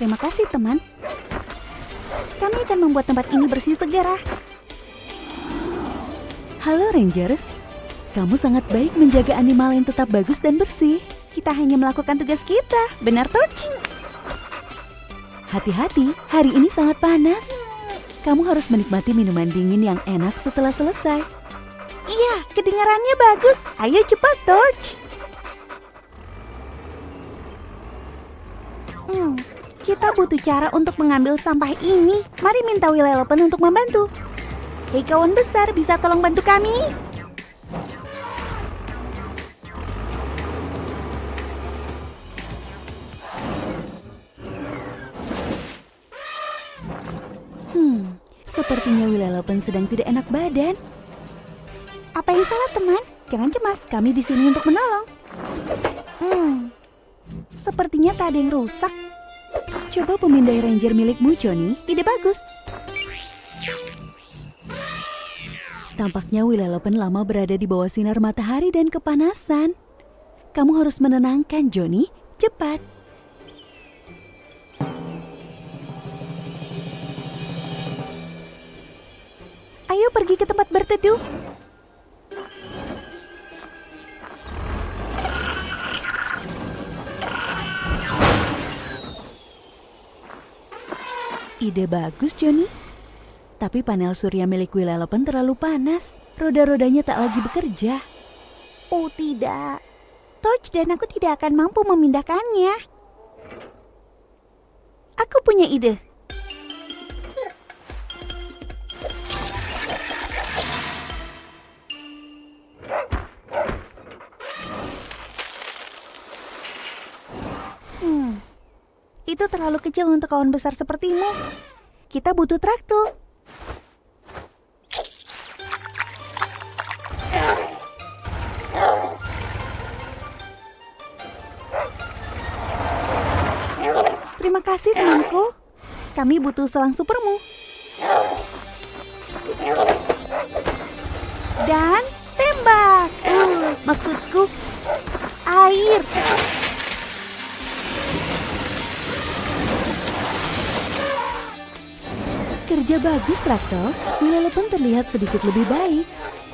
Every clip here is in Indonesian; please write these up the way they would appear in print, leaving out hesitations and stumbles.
Terima kasih, teman. Kami akan membuat tempat ini bersih segera. Halo Rangers, kamu sangat baik menjaga animal yang tetap bagus dan bersih. Kita hanya melakukan tugas kita, benar Torch? Hati-hati, hari ini sangat panas. Kamu harus menikmati minuman dingin yang enak setelah selesai. Iya, kedengarannya bagus. Ayo cepat, Torch. Kita butuh cara untuk mengambil sampah ini. Mari minta Willelepen untuk membantu. Hei kawan besar, bisa tolong bantu kami? Sepertinya Willelepen sedang tidak enak badan. Apa yang salah, teman? Jangan cemas, kami di sini untuk menolong. Sepertinya tak ada yang rusak. Coba pemindai ranger milikmu, Johnny. Ide bagus. Tampaknya Willelepen lama berada di bawah sinar matahari dan kepanasan. Kamu harus menenangkan, Johnny. Cepat. Ayo pergi ke tempat berteduh. Ide bagus, Johnny. Tapi panel surya milik Willelepen terlalu panas. Roda-rodanya tak lagi bekerja. Oh tidak. Torch dan aku tidak akan mampu memindahkannya. Aku punya ide. Itu terlalu kecil untuk kawan besar sepertimu. Kita butuh traktor. Terima kasih temanku. Kami butuh selang supermu. Dan tembak. Maksudku air. Kerja bagus, traktor. Willelepen terlihat sedikit lebih baik.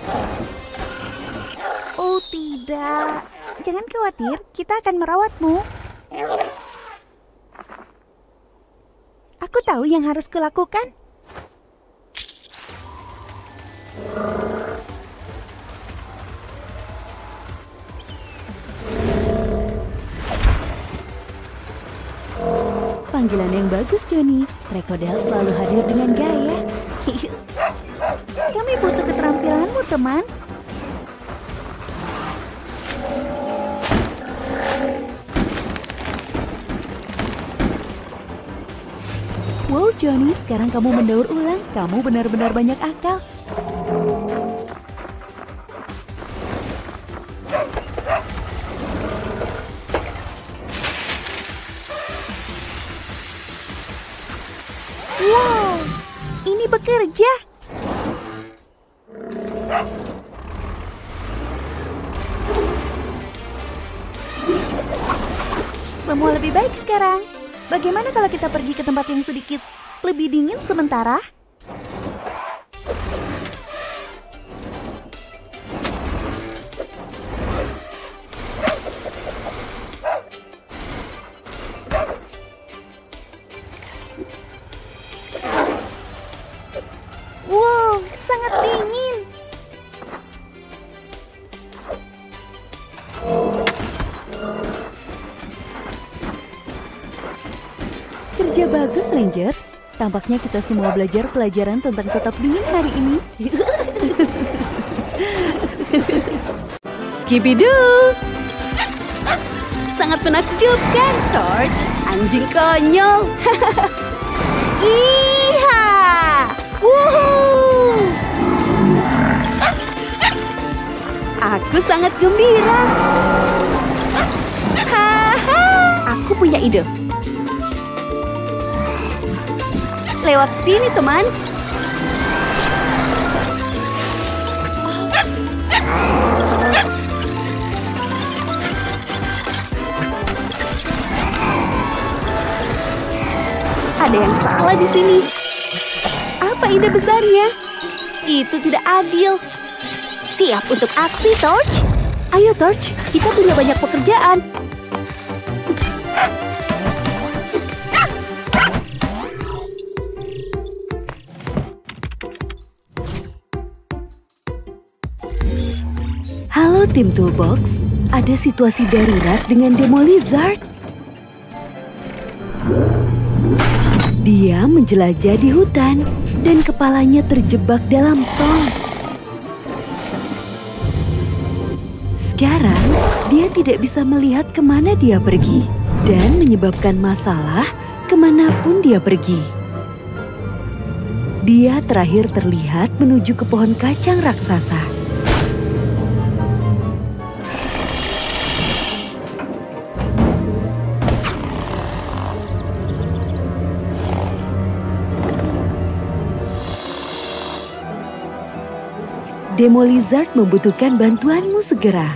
Oh tidak. Jangan khawatir, kita akan merawatmu. Aku tahu yang harus kulakukan. Panggilan yang bagus, Johnny. Crocodile selalu hadir dengan gaya. Kami butuh keterampilanmu, teman. Wow, Johnny, sekarang kamu mendaur ulang. Kamu benar-benar banyak akal. Wow, ini bekerja. Semua lebih baik sekarang. Bagaimana kalau kita pergi ke tempat yang sedikit lebih dingin sementara? Wow, sangat dingin. Kerja bagus, Rangers. Tampaknya kita semua belajar pelajaran tentang tetap dingin hari ini. Skibidoo! Sangat menakjubkan, Torch. Anjing konyol. Iha! Wuhu! Aku sangat gembira. Haha! Aku punya ide. Lewat sini, teman. Ada yang salah di sini. Apa ide besarnya? Itu tidak adil. Siap untuk aksi, Torch? Ayo, Torch. Kita punya banyak pekerjaan. Halo tim Toolbox, ada situasi darurat dengan Demo Lizard. Dia menjelajah di hutan dan kepalanya terjebak dalam tong. Sekarang, dia tidak bisa melihat kemana dia pergi dan menyebabkan masalah kemanapun dia pergi. Dia terakhir terlihat menuju ke pohon kacang raksasa. Demo Lizard membutuhkan bantuanmu segera.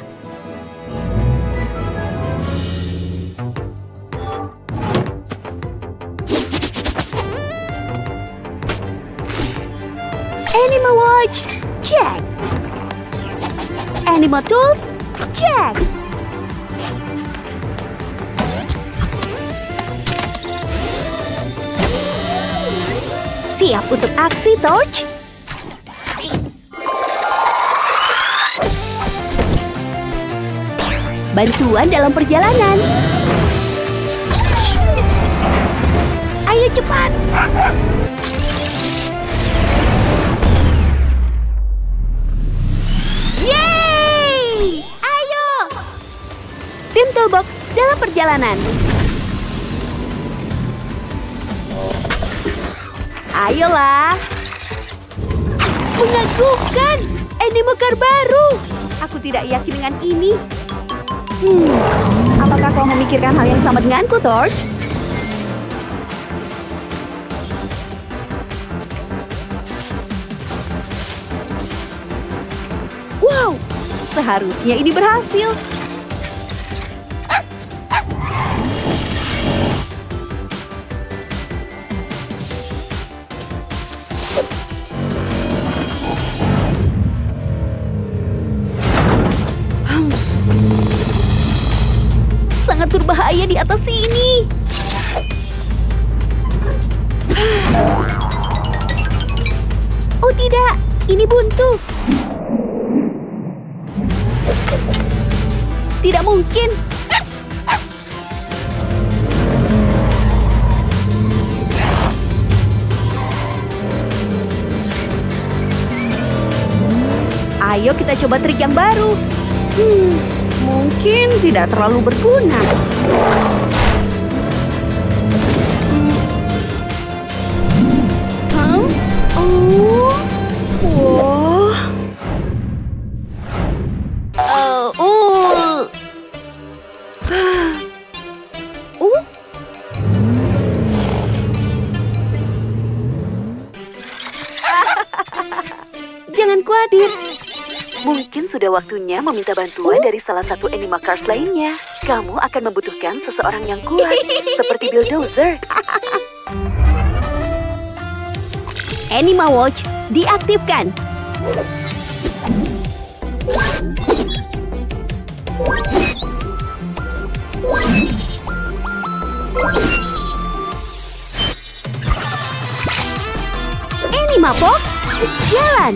Animal Watch, check. Animal Tools, check. Siap untuk aksi, Torch? Bantuan dalam perjalanan. Ayo cepat. Yeay! Ayo. Tim Toolbox dalam perjalanan. Ayolah. Mengagumkan. Animal car baru. Aku tidak yakin dengan ini. Apakah kau memikirkan hal yang sama denganku, Torch? Wow, seharusnya ini berhasil. Sangat berbahaya di atas sini. Oh tidak, ini buntu. Tidak mungkin. Ayo kita coba trik yang baru. Mungkin tidak terlalu berguna. Hah? Oh. Wah. Jangan khawatir. Mungkin sudah waktunya meminta bantuan dari salah satu Animal Cars lainnya. Kamu akan membutuhkan seseorang yang kuat, seperti Bulldozer. Animal Watch diaktifkan. Animal Box jalan.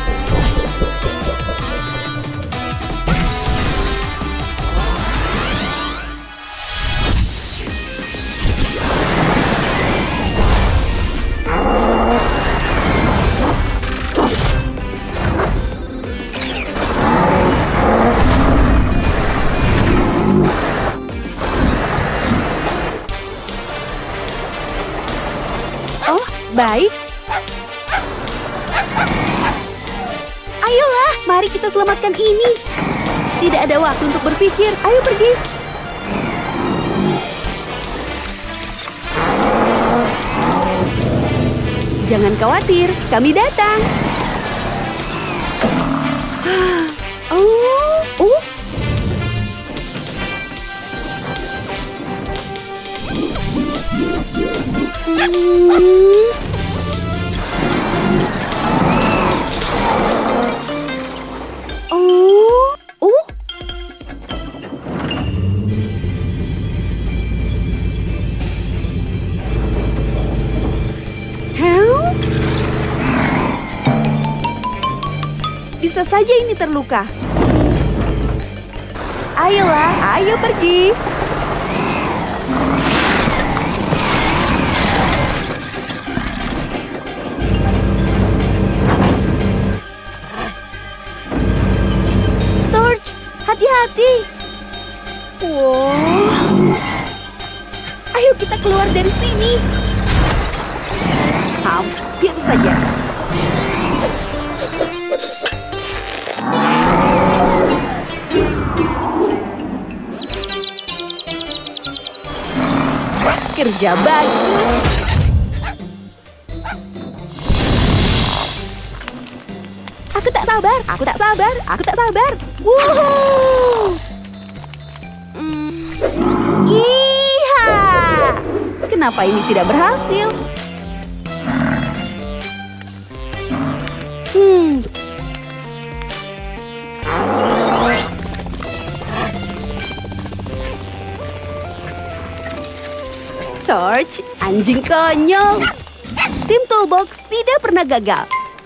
Oh, baik. Ayolah, mari kita selamatkan ini. Tidak ada waktu untuk berpikir. Ayo pergi. Jangan khawatir, kami datang. saja ini terluka. Ayolah, ayo pergi. Torch, hati-hati. Wow. Ayo kita keluar dari sini. Hampir saja. Kerja bagus. Aku tak sabar, aku tak sabar, aku tak sabar. Wuhuu. Iha. Kenapa ini tidak berhasil? Torch, anjing konyol. Tim Toolbox tidak pernah gagal.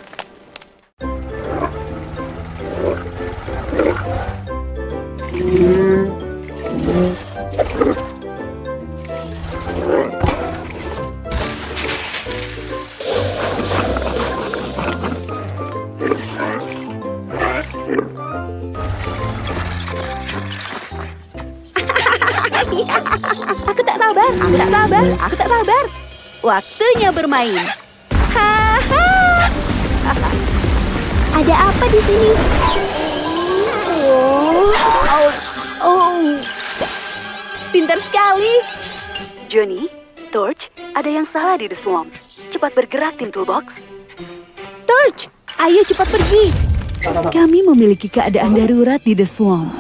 Aku tak sabar, aku tak sabar, aku tak sabar. Waktunya bermain. Haha. Ada apa di sini? Pintar sekali. Johnny, Torch, ada yang salah di The Swamp. Cepat bergerak, tim Toolbox. Torch, ayo cepat pergi. Kami memiliki keadaan darurat di The Swamp.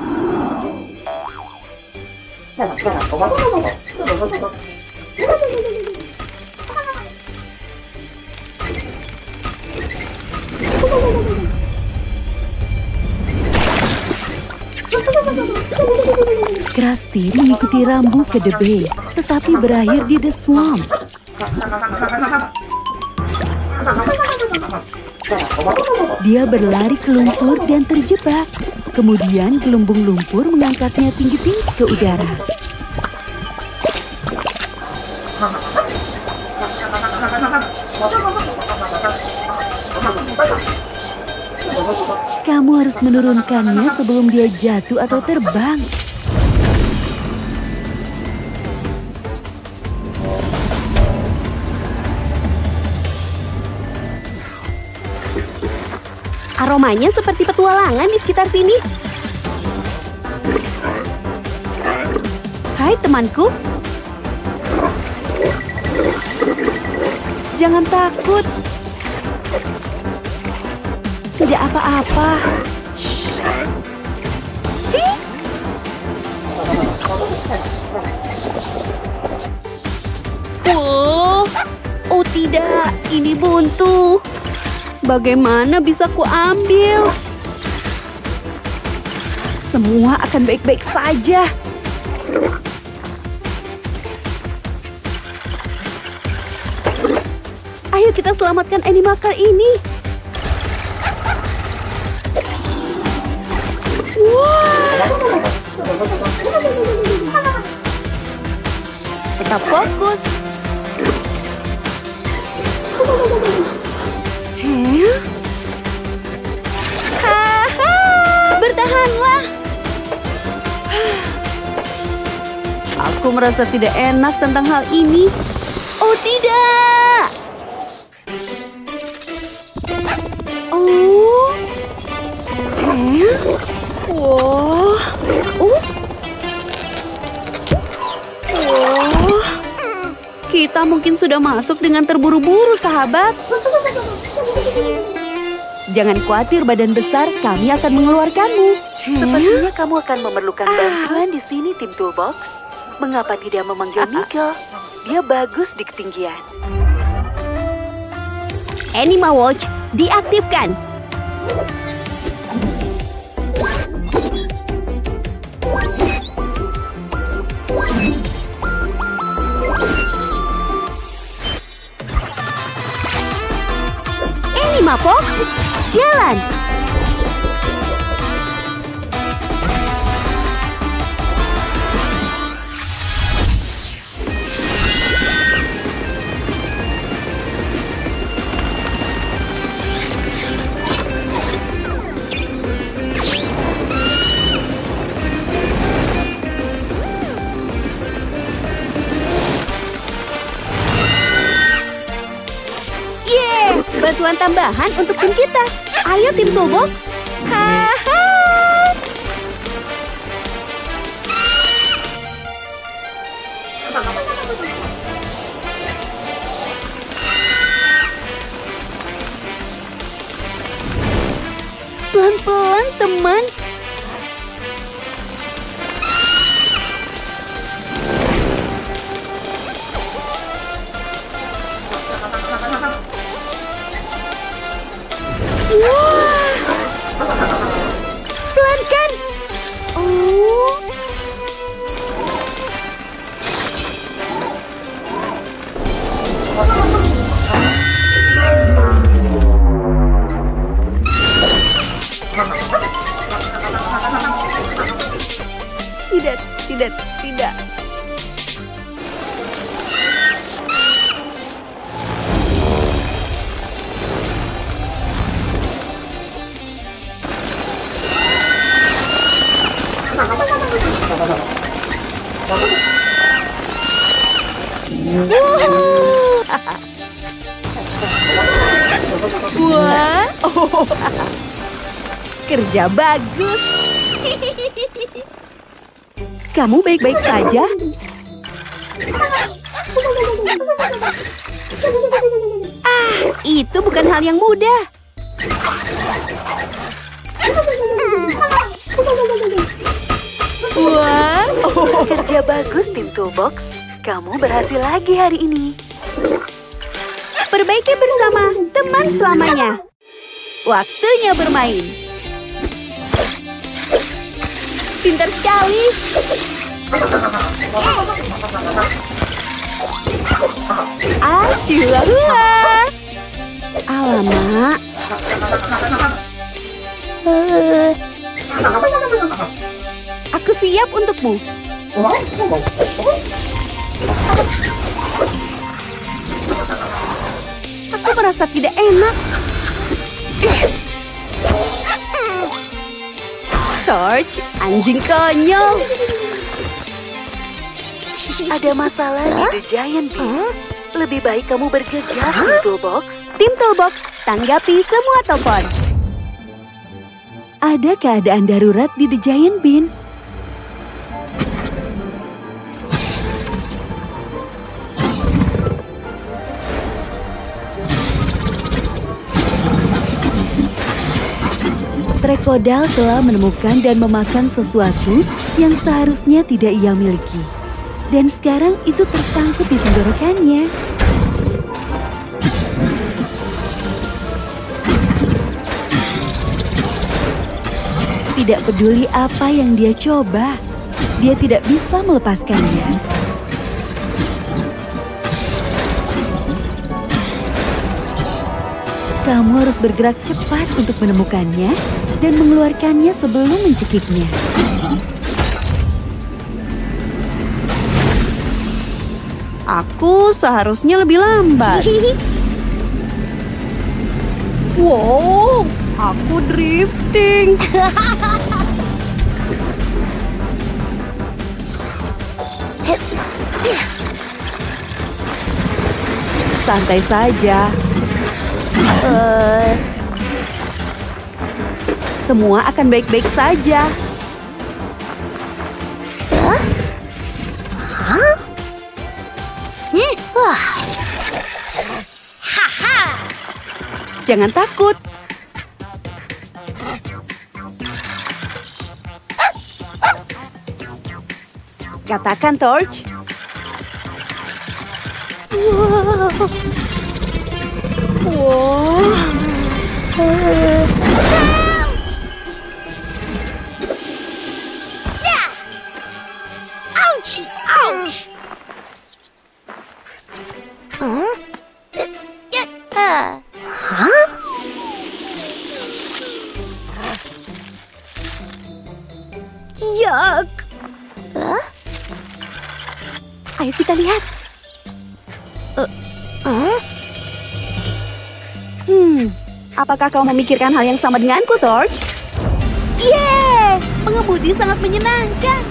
Krusty mengikuti Rambo ke The Bay, tetapi berakhir di The Swamp. Dia berlari ke lumpur dan terjebak. Kemudian gelembung lumpur mengangkatnya tinggi-tinggi ke udara. Kamu harus menurunkannya sebelum dia jatuh atau terbang. Aromanya seperti petualangan di sekitar sini. Hai temanku. Jangan takut. Tidak apa-apa. Oh tidak, ini buntu. Bagaimana bisa kuambil? Semua akan baik-baik saja. Ayo kita selamatkan Animaker ini. Wow. Tetap fokus. Haha, bertahanlah. Aku merasa tidak enak tentang hal ini. Oh tidak. Kita mungkin sudah masuk dengan terburu-buru, sahabat. Jangan khawatir, badan besar, kami akan mengeluarkanmu. Sepertinya kamu akan memerlukan bantuan di sini, tim Toolbox. Mengapa tidak memanggil Miguel? Dia bagus di ketinggian. Anima Watch diaktifkan. Anima Fox, jalan. peran tambahan untuk tim kita. Ayo tim Toolbox. Haha. Pelan-pelan, teman. Wah, pelan kan? Oh. Tidak. Wah, oh. Kerja bagus. Kamu baik-baik saja? Itu bukan hal yang mudah. Wah, Kerja bagus, tim Toolbox. Kamu berhasil lagi hari ini. perbaiki bersama teman selamanya. Waktunya bermain. Pintar sekali. Asyulah. Alamak. Aku siap untukmu. Aku merasa tidak enak. Torch, anjing konyol. Ada masalah di The Giant Bee. Lebih baik kamu bergegas, tim Toolbox. Tim Toolbox, tanggapi semua telepon. Ada keadaan darurat di The Giant Bean. Trekodal telah menemukan dan memakan sesuatu yang seharusnya tidak ia miliki. Dan sekarang itu tersangkut di tenggorokannya. Tidak peduli apa yang dia coba, dia tidak bisa melepaskannya. Kamu harus bergerak cepat untuk menemukannya dan mengeluarkannya sebelum mencekiknya. Aku seharusnya lebih lambat. Wow, aku drifting. Santai saja. Semua akan baik-baik saja. Jangan takut. Katakan, Torch. Yuck. Ayo kita lihat. Apakah kau memikirkan hal yang sama denganku, Torch? Yeay! Pengemudi sangat menyenangkan.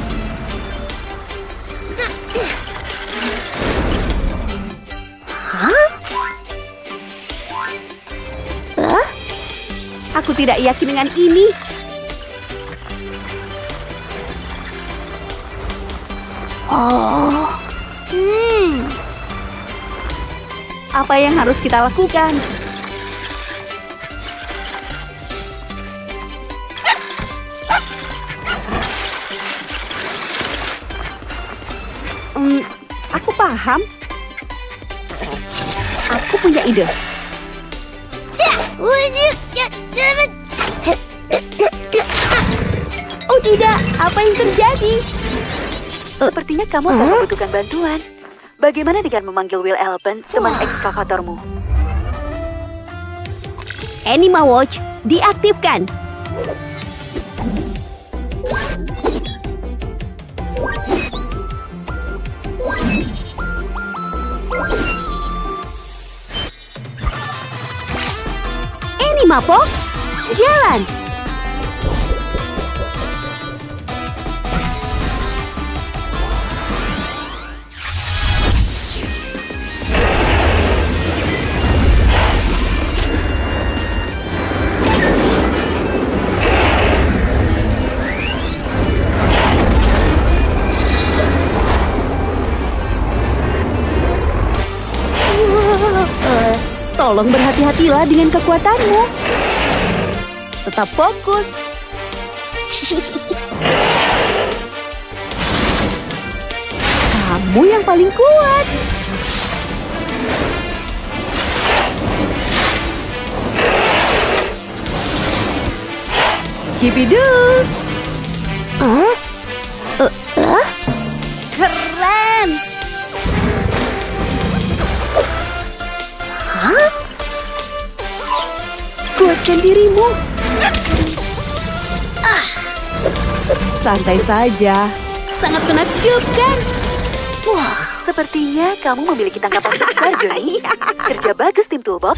Aku tidak yakin dengan ini. Apa yang harus kita lakukan? Aku paham. Aku punya ide. Oh tidak, apa yang terjadi? Sepertinya kamu akan membutuhkan bantuan. Bagaimana dengan memanggil Will Elephant, teman ekskavatormu? Anima Watch diaktifkan. Anima Po, jalan. Tolong berhati-hatilah dengan kekuatanmu. Tetap fokus. Kamu yang paling kuat. Skibidoo. Keren. Kuatkan dirimu. Santai saja. Sangat menakjubkan. Wah, sepertinya kamu memiliki tangkapan besar, Johnny. Kerja bagus, tim Toolbox.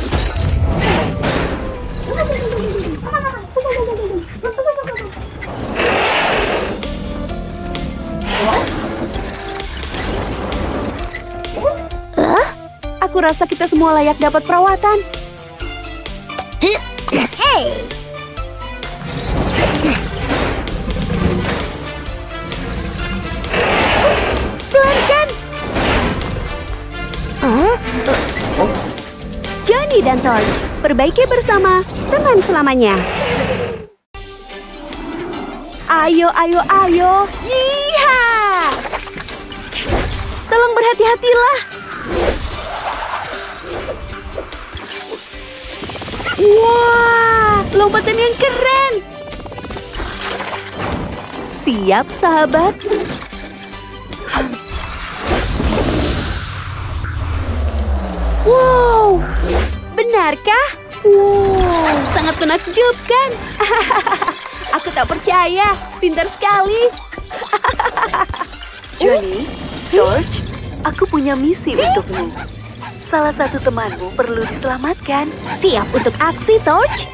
Aku rasa kita semua layak dapat perawatan. Hey! Pelankan! Johnny dan Torch, perbaiki bersama, tenang selamanya. Ayo, ayo, ayo. Yiha! Tolong berhati-hatilah. Wah, lompatan yang keren. Siap, sahabat. Wow, benarkah? Wow, sangat menakjubkan. Aku tak percaya, pintar sekali. Johnny, George, aku punya misi untukmu. Salah satu temanmu perlu diselamatkan. Siap untuk aksi, Torch?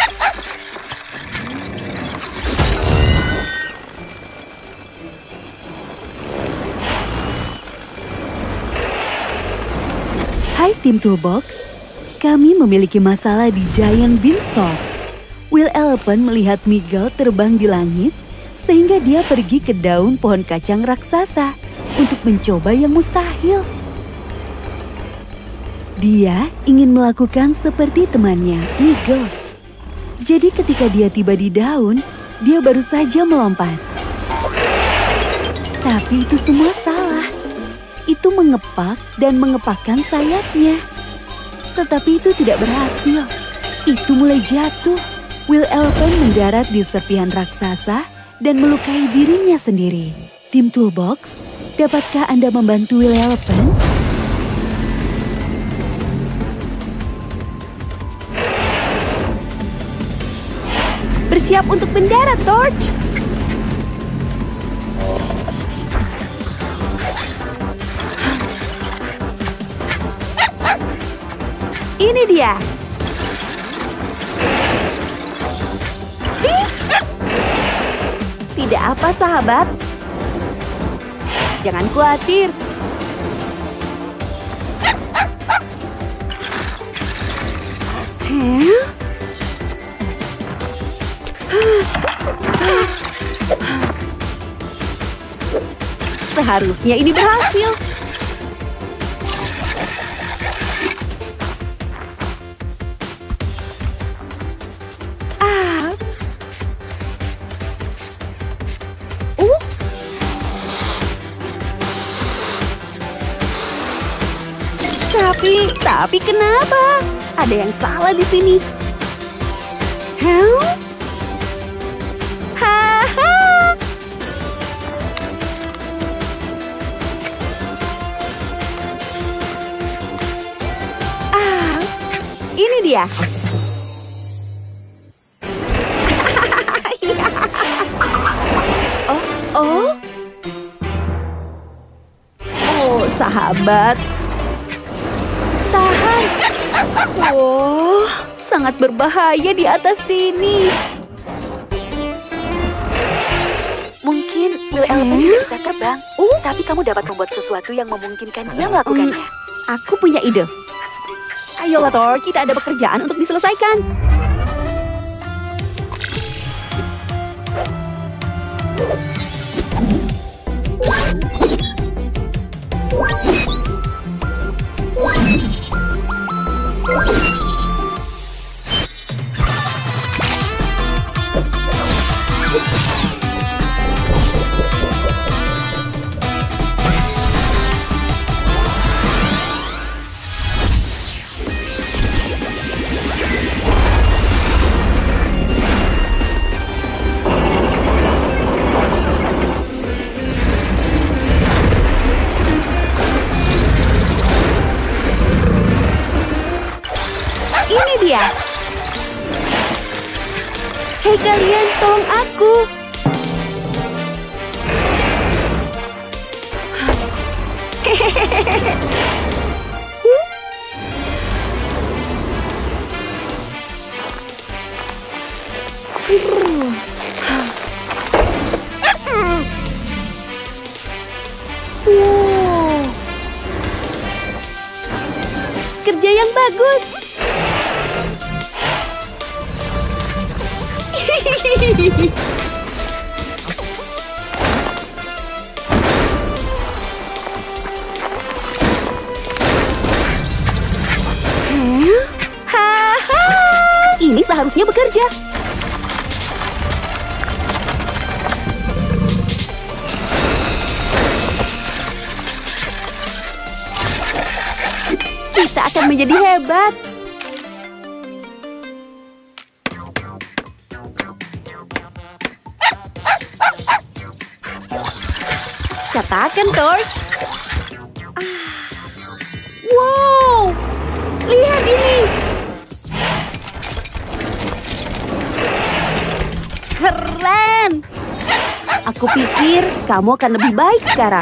Hai tim Toolbox, kami memiliki masalah di Giant Beanstalk. Will Elephant melihat Miguel terbang di langit, sehingga dia pergi ke daun pohon kacang raksasa untuk mencoba yang mustahil. Dia ingin melakukan seperti temannya, Miguel. Jadi ketika dia tiba di daun, dia baru saja melompat. Tapi itu semua salah. Itu mengepak dan mengepakkan sayapnya. Tetapi itu tidak berhasil. Itu mulai jatuh. Will Elephant mendarat di serpihan raksasa dan melukai dirinya sendiri. Tim Toolbox, dapatkah Anda membantu Will Elephant? Bersiap untuk mendarat, Torch. Ini dia. Tidak apa, sahabat. Jangan khawatir. Seharusnya ini berhasil. Tapi kenapa? Ada yang salah di sini. Hah? Haha. Ini dia. Oh, sahabat. Tahan. Oh, sangat berbahaya di atas sini. Mungkin Will Elephant tidak bisa terbang, tapi kamu dapat membuat sesuatu yang memungkinkan dia melakukannya. Aku punya ide. Ayolah Thor, kita ada pekerjaan untuk diselesaikan. Ini dia. Hei kalian, tolong aku. Kerja yang bagus. Ini seharusnya bekerja. Kita akan menjadi hebat. Katakan, Thor. Wow, lihat ini. Keren. Aku pikir kamu akan lebih baik sekarang.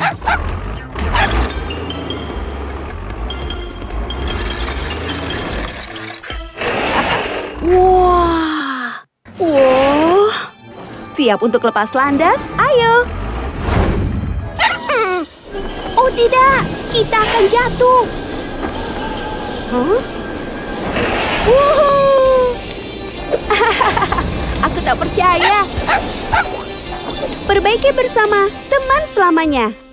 Wah. Wow. Siap untuk lepas landas? Ayo. Oh tidak, kita akan jatuh. Huh? Wuhu. Aku tak percaya. Perbaiki bersama teman selamanya.